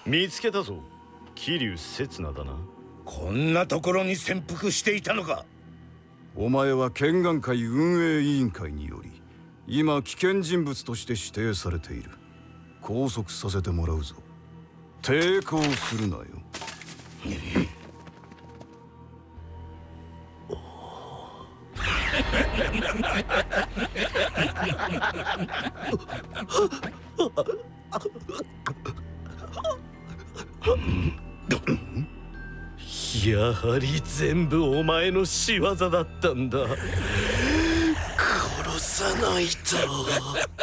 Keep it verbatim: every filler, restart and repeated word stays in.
見つけたぞ。桐生刹那だな。 こんなところに潜伏していたのか。 お前は剣眼会運営委員会により今危険人物として指定されている。拘束させてもらうぞ。抵抗するなよ。 やはり全部お前の仕業だったんだ。殺さないと。